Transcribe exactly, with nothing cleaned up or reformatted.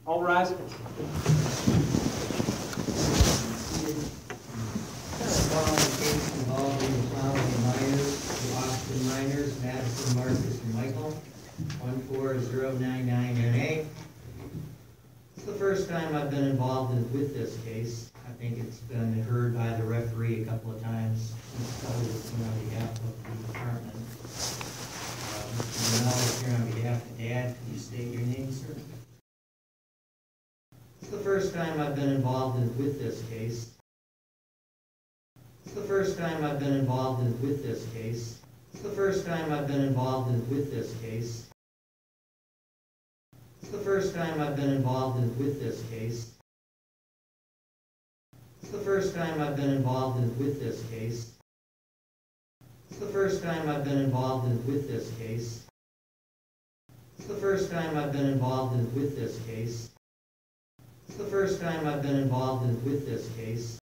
All rise. Following case involving the following minors, the Austin minors, Madison, Marcus, and Michael, one four zero nine nine N A. It's the first time I've been involved in, with this case. I think it's been heard by the referee a couple of times. He's probably listening on behalf of the department. Uh, Mister Manel is here on behalf of Dad. Can you state your name, sir? It's the first time I've been involved in, with this case. It's the first time I've been involved in, with this case. It's the first time I've been involved in, with this case. It's the first time I've been involved in, with this case. It's the first time I've been involved in, with this case. It's the first time I've been involved in, with this case. It's the first time I've been involved in, with this case. It's the first time I've been involved in, with this case.